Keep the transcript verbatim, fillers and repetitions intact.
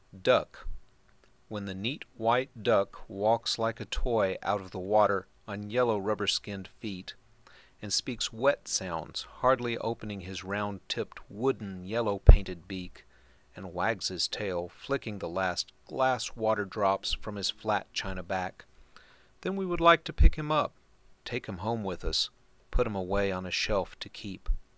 Duck. When the neat white duck walks like a toy out of the water on yellow rubber-skinned feet, and speaks wet sounds, hardly opening his round-tipped, wooden, yellow-painted beak, and wags his tail, flicking the last glass water drops from his flat china back, then we would like to pick him up, take him home with us, put him away on a shelf to keep.